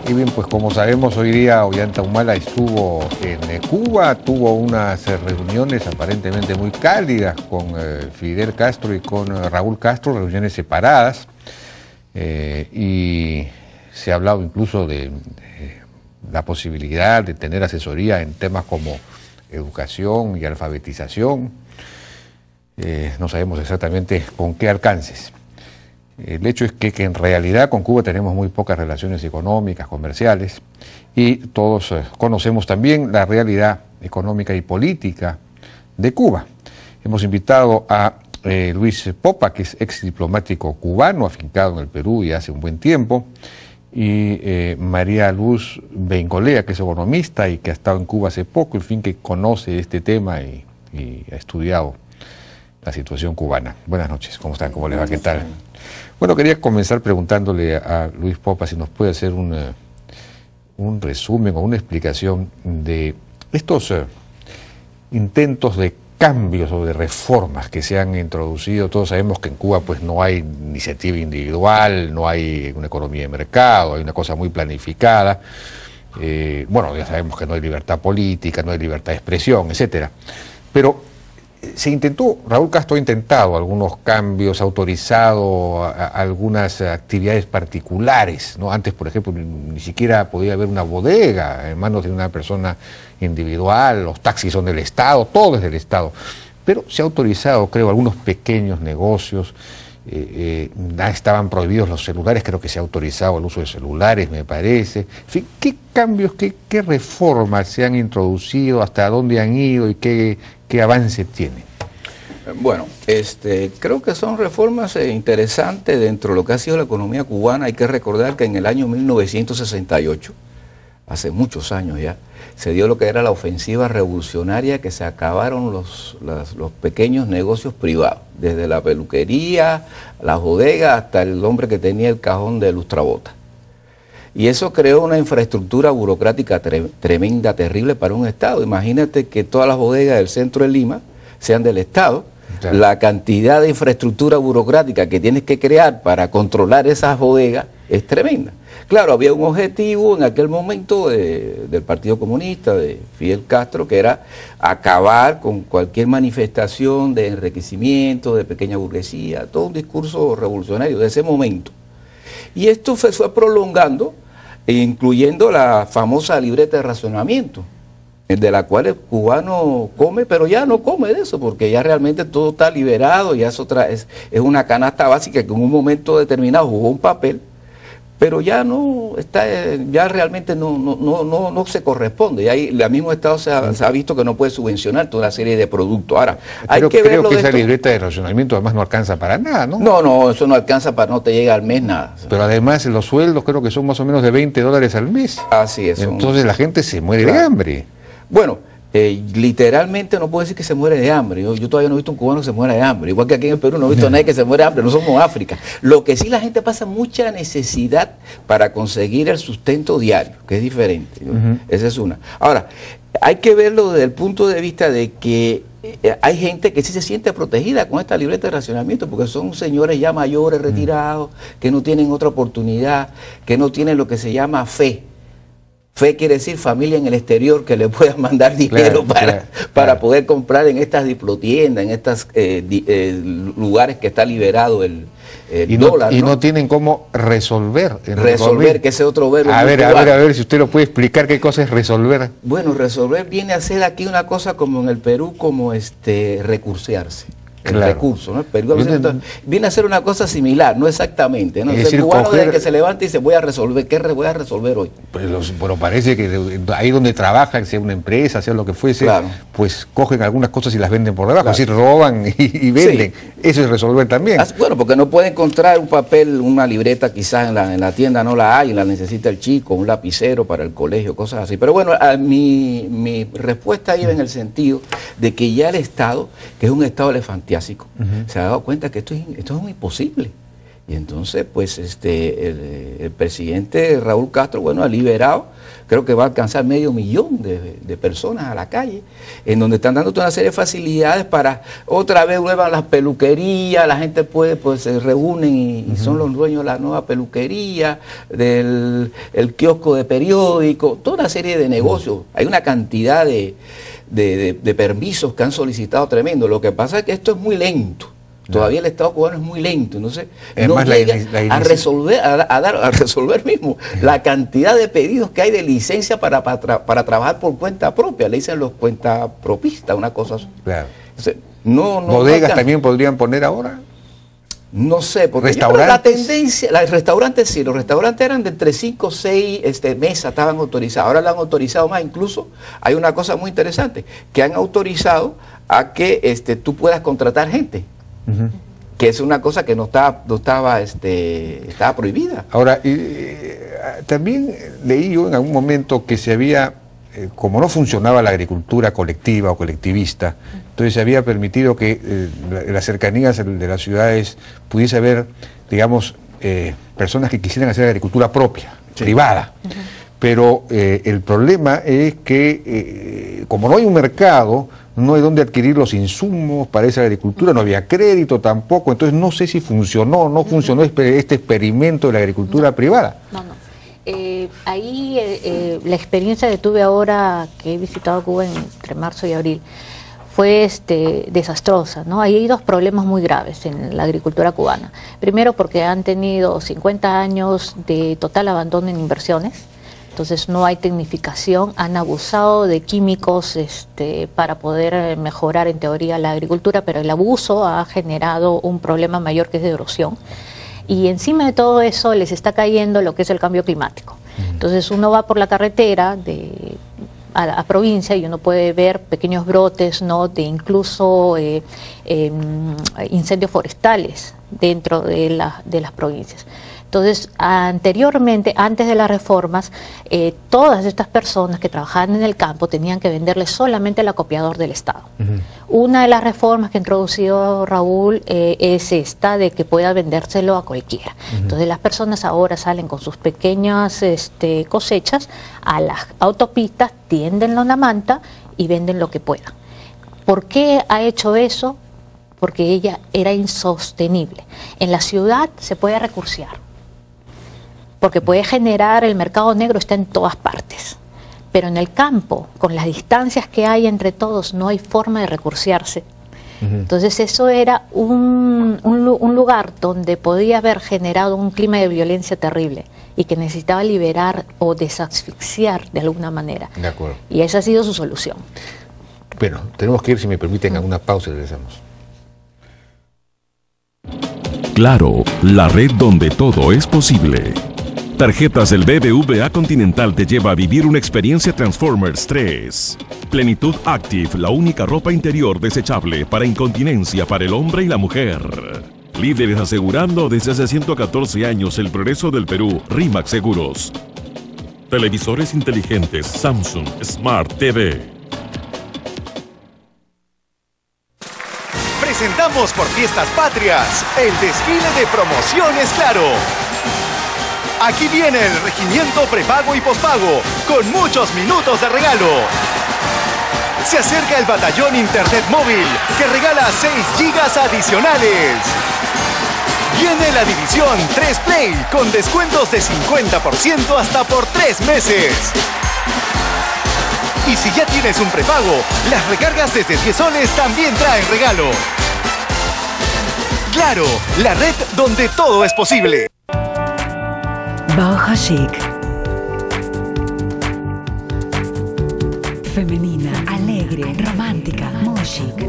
Y bien, pues como sabemos, hoy día Ollanta Humala estuvo en Cuba, tuvo unas reuniones aparentemente muy cálidas con Fidel Castro y con Raúl Castro, reuniones separadas, y se ha hablado incluso de la posibilidad de tener asesoría en temas como educación y alfabetización. No sabemos exactamente con qué alcances. El hecho es que en realidad con Cuba tenemos muy pocas relaciones económicas, comerciales, y todos conocemos también la realidad económica y política de Cuba. Hemos invitado a Luis Popa, que es ex diplomático cubano, afincado en el Perú y hace un buen tiempo, y María Luz Bengolea, que es economista y que ha estado en Cuba hace poco, en fin, que conoce este tema y ha estudiado la situación cubana. Buenas noches, ¿cómo están? ¿Cómo les va? ¿Qué tal? Bueno, quería comenzar preguntándole a Luis Popa si nos puede hacer un resumen o una explicación de estos intentos de cambios o de reformas que se han introducido. Todos sabemos que en Cuba pues no hay iniciativa individual, no hay una economía de mercado, hay una cosa muy planificada. Bueno, ya sabemos que no hay libertad política, no hay libertad de expresión, etcétera. Pero se intentó, Raúl Castro ha intentado algunos cambios, ha autorizado algunas actividades particulares, ¿no? Antes, por ejemplo, ni siquiera podía haber una bodega en manos de una persona individual, los taxis son del Estado, todo es del Estado. Pero se ha autorizado, creo, algunos pequeños negocios, estaban prohibidos los celulares, creo que se ha autorizado el uso de celulares, me parece. En fin, ¿qué cambios, qué reformas se han introducido, hasta dónde han ido y qué avance tiene? Bueno, creo que son reformas interesantes dentro de lo que ha sido la economía cubana. Hay que recordar que en el año 1968, hace muchos años ya, se dio lo que era la ofensiva revolucionaria, que se acabaron los pequeños negocios privados, desde la peluquería, la bodega, hasta el hombre que tenía el cajón de lustrabotas. Y eso creó una infraestructura burocrática tremenda, terrible para un Estado. Imagínate que todas las bodegas del centro de Lima sean del Estado. Claro. La cantidad de infraestructura burocrática que tienes que crear para controlar esas bodegas es tremenda. Claro, había un objetivo en aquel momento del Partido Comunista, de Fidel Castro, que era acabar con cualquier manifestación de enriquecimiento, de pequeña burguesía, todo un discurso revolucionario de ese momento. Y esto se fue prolongando, incluyendo la famosa libreta de racionamiento, de la cual el cubano come, pero ya no come de eso, porque ya realmente todo está liberado, ya es una canasta básica que en un momento determinado jugó un papel, pero ya no está, ya realmente no se corresponde. Y ahí el mismo Estado se ha visto que no puede subvencionar toda una serie de productos. Ahora, creo que esa libreta de racionamiento además no alcanza para nada, ¿no? No, eso no alcanza para, no te llega al mes nada. Pero además los sueldos creo que son más o menos de $20 al mes. Así es. Entonces la gente se muere de hambre. Bueno, literalmente no puedo decir que se muere de hambre. Yo todavía no he visto un cubano que se muera de hambre. Igual que aquí en el Perú no he visto a nadie que se muera de hambre. No somos África. Lo que sí, la gente pasa mucha necesidad para conseguir el sustento diario, que es diferente. Esa es una. Ahora, hay que verlo desde el punto de vista de que hay gente que sí se siente protegida con esta libreta de racionamiento, porque son señores ya mayores, retirados, que no tienen otra oportunidad, que no tienen lo que se llama fe. Fe quiere decir familia en el exterior que le puedan mandar dinero para poder comprar en estas diplotiendas, en estos lugares que está liberado el dólar. Y no tienen cómo resolver. Resolver, que ese otro verbo. A ver si usted lo puede explicar qué cosa es resolver. Bueno, resolver viene a ser aquí una cosa como en el Perú, como recursearse. El recurso, ¿no? Pero viene a ser una cosa similar, no exactamente, ¿no? El cubano desde que se levanta y dice, voy a resolver, ¿qué voy a resolver hoy? Bueno, parece que ahí donde trabajan, sea una empresa, sea lo que fuese, claro, pues cogen algunas cosas y las venden por debajo, claro, así roban y venden. Sí. Eso es resolver también. Bueno, porque no puede encontrar un papel, una libreta quizás en la tienda no la hay, la necesita el chico, un lapicero para el colegio, cosas así. Pero bueno, mi respuesta iba en el sentido de que ya el Estado, que es un Estado elefantiásico, se ha dado cuenta que esto es un imposible, Y entonces, pues, el presidente Raúl Castro, bueno, ha liberado, creo que va a alcanzar 500.000 de personas a la calle, en donde están dando toda una serie de facilidades para, otra vez vuelvan las peluquerías, la gente puede, pues, se reúnen y son los dueños de la nueva peluquería, el kiosco de periódico, toda una serie de negocios. Hay una cantidad de permisos que han solicitado tremendo. Lo que pasa es que esto es muy lento. Todavía el Estado cubano es muy lento, entonces no llega a resolver mismo la cantidad de pedidos que hay de licencia para trabajar por cuenta propia, le dicen los cuentapropistas, una cosa así. Claro. Entonces, ¿bodegas también podrían poner ahora? No sé, porque ¿restaurantes? La tendencia, los restaurantes sí, los restaurantes eran de entre 5 o 6 mesas, estaban autorizados, ahora lo han autorizado más, incluso hay una cosa muy interesante, que han autorizado a que tú puedas contratar gente. Que es una cosa que estaba prohibida. Ahora, también leí yo en algún momento que se había, como no funcionaba la agricultura colectiva o colectivista, entonces se había permitido que en las cercanías de las ciudades pudiese haber, digamos, personas que quisieran hacer agricultura propia, privada. Pero el problema es que como no hay un mercado, no hay dónde adquirir los insumos para esa agricultura, no había crédito tampoco, entonces no sé si funcionó o no funcionó este experimento de la agricultura privada. No. Ahí la experiencia que tuve ahora que he visitado Cuba entre marzo y abril fue desastrosa, ¿no? Ahí hay dos problemas muy graves en la agricultura cubana. Primero porque han tenido 50 años de total abandono en inversiones. Entonces no hay tecnificación, han abusado de químicos para poder mejorar en teoría la agricultura, pero el abuso ha generado un problema mayor que es de erosión. Y encima de todo eso les está cayendo lo que es el cambio climático. Entonces uno va por la carretera a provincia y uno puede ver pequeños brotes, ¿no?, de incluso incendios forestales dentro de las provincias. Entonces, anteriormente, antes de las reformas, todas estas personas que trabajaban en el campo tenían que venderle solamente el acopiador del Estado. Una de las reformas que ha introducido Raúl es esta de que pueda vendérselo a cualquiera. Entonces, las personas ahora salen con sus pequeñas cosechas a las autopistas, tienden una manta y venden lo que puedan. ¿Por qué ha hecho eso? Porque ella era insostenible. En la ciudad se puede recursear, porque puede generar, el mercado negro está en todas partes, pero en el campo, con las distancias que hay entre todos, no hay forma de recursearse. Entonces eso era un lugar donde podía haber generado un clima de violencia terrible y que necesitaba liberar o desasfixiar de alguna manera. De acuerdo. Y esa ha sido su solución. Bueno, tenemos que ir, si me permiten, a una pausa y regresamos. Claro, la red donde todo es posible. Tarjetas del BBVA Continental te lleva a vivir una experiencia Transformers 3. Plenitud Active, la única ropa interior desechable para incontinencia para el hombre y la mujer. Líderes asegurando desde hace 114 años el progreso del Perú, RIMAX Seguros. Televisores inteligentes Samsung Smart TV. Presentamos por Fiestas Patrias el desfile de promociones Claro. Aquí viene el regimiento prepago y pospago, con muchos minutos de regalo. Se acerca el batallón Internet Móvil, que regala 6 gigas adicionales. Viene la división 3 Play, con descuentos de 50% hasta por 3 meses. Y si ya tienes un prepago, las recargas desde 10 soles también traen regalo. Claro, la red donde todo es posible. Boho Chic. Femenina, alegre, romántica, muy chic.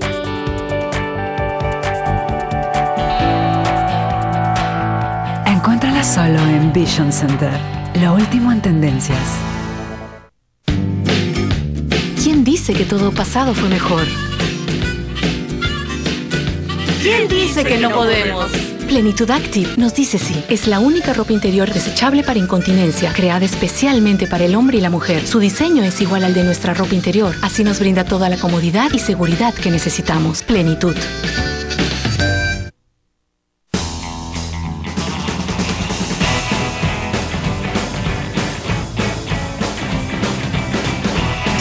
Encuéntrala solo en Vision Center. Lo último en tendencias. ¿Quién dice que todo pasado fue mejor? ¿Quién dice que no podemos? Plenitud Active nos dice sí. Es la única ropa interior desechable para incontinencia, creada especialmente para el hombre y la mujer. Su diseño es igual al de nuestra ropa interior, así nos brinda toda la comodidad y seguridad que necesitamos. Plenitud.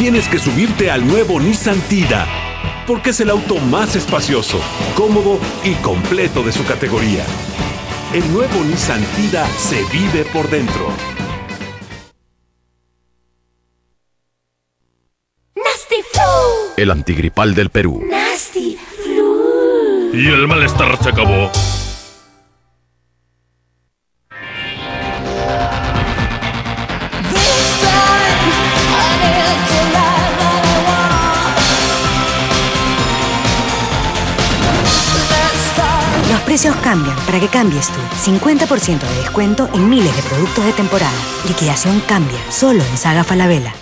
tienes que subirte al nuevo Nissan Tida, porque es el auto más espacioso, cómodo y completo de su categoría. El nuevo Nissan Tida se vive por dentro. Nasty Flu. El antigripal del Perú. Nasty Flu. Y el malestar se acabó. Los precios cambian para que cambies tú. 50% de descuento en miles de productos de temporada. Liquidación Cambia, solo en Saga Falabella.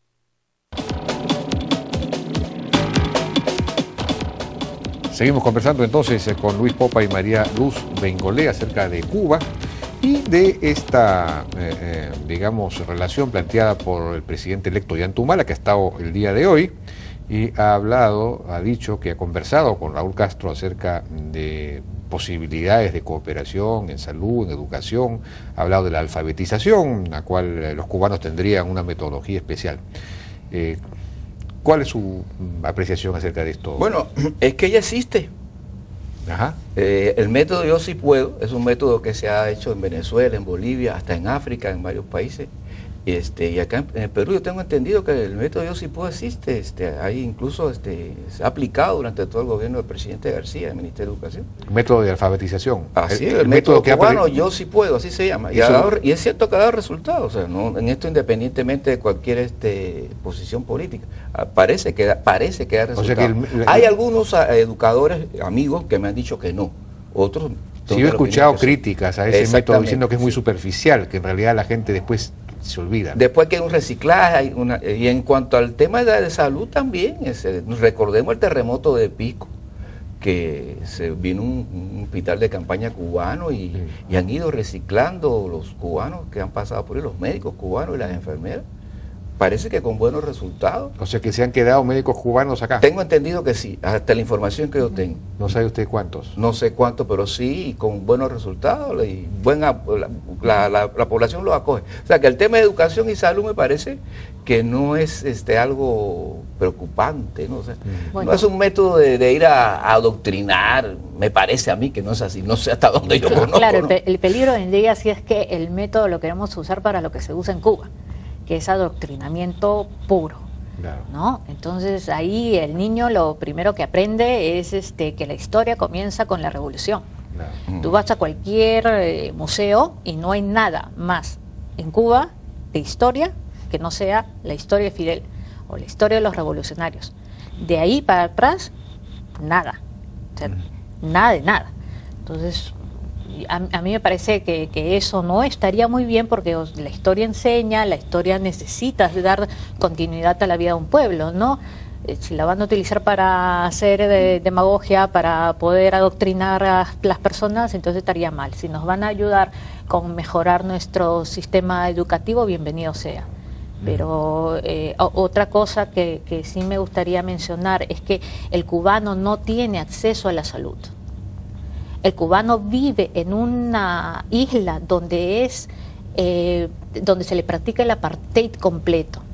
Seguimos conversando entonces con Luis Popa y María Luz Bengolé acerca de Cuba y de esta, digamos, relación planteada por el presidente electo Ollanta, que ha estado el día de hoy y ha dicho que ha conversado con Raúl Castro acerca de posibilidades de cooperación en salud, en educación, ha hablado de la alfabetización, la cual los cubanos tendrían una metodología especial. ¿Cuál es su apreciación acerca de esto? Bueno, es que ya existe. Ajá. El método Yo Sí Puedo es un método que se ha hecho en Venezuela, en Bolivia, hasta en África, en varios países. Y acá en el Perú yo tengo entendido que el método Yo Sí Puedo existe. Ahí incluso se ha aplicado durante todo el gobierno del presidente García, del Ministerio de Educación. Método de alfabetización. Así es, el método cubano Yo Sí Puedo, así se llama. Y es cierto que ha dado resultados, o sea, ¿no? En esto independientemente de cualquier posición política. Parece que da resultados. O sea que hay algunos educadores, amigos, que me han dicho que no. Otros... Sí, yo he escuchado críticas a ese método diciendo que es muy superficial, que en realidad la gente después se olvida. Después que hay un reciclaje, y en cuanto al tema de salud también, recordemos el terremoto de Pisco, que se vino un hospital de campaña cubano y han ido reciclando los cubanos que han pasado por ahí, los médicos cubanos y las enfermeras. Parece que con buenos resultados. O sea que se han quedado médicos cubanos acá. Tengo entendido que sí, hasta la información que yo tengo. ¿No sabe usted cuántos? No sé cuántos, pero sí, con buenos resultados y la población los acoge. O sea que el tema de educación y salud me parece que no es algo preocupante, ¿no? O sea, no es un método de ir a adoctrinar, me parece a mí que no es así, no sé hasta dónde yo conozco. Claro, ¿no? el peligro vendría si es que el método lo queremos usar para lo que se usa en Cuba, que es adoctrinamiento puro, claro, ¿no? Entonces ahí el niño lo primero que aprende es que la historia comienza con la revolución. Claro. Tú vas a cualquier museo y no hay nada más en Cuba de historia que no sea la historia de Fidel o la historia de los revolucionarios. De ahí para atrás, nada. O sea, nada de nada. Entonces, a mí me parece que eso no estaría muy bien porque la historia enseña, la historia necesita dar continuidad a la vida de un pueblo, ¿no? Si la van a utilizar para hacer demagogia, para poder adoctrinar a las personas, entonces estaría mal. Si nos van a ayudar con mejorar nuestro sistema educativo, bienvenido sea. Pero otra cosa que sí me gustaría mencionar es que el cubano no tiene acceso a la salud. El cubano vive en una isla donde se le practica el apartheid completo.